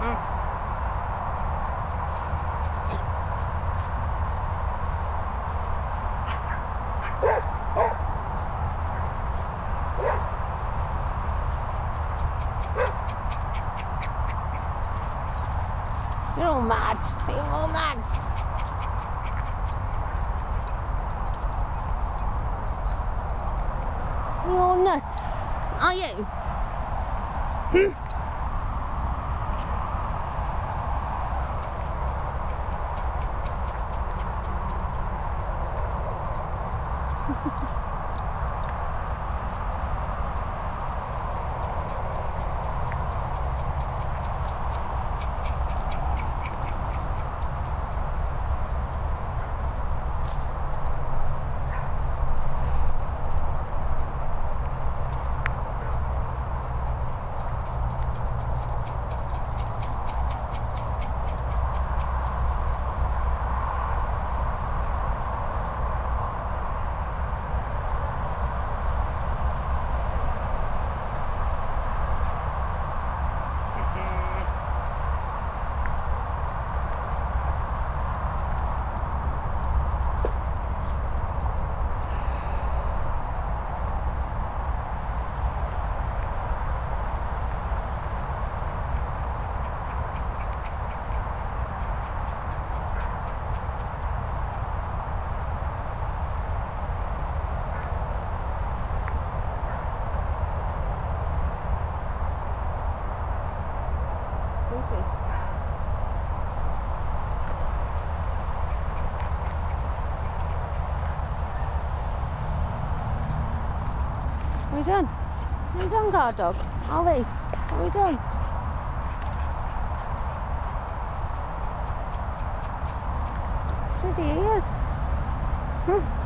You're all mad. You're all mad. You're all nuts, are you? Are we done? Are we done, guard dog? Are we? Are we done? Through the ears.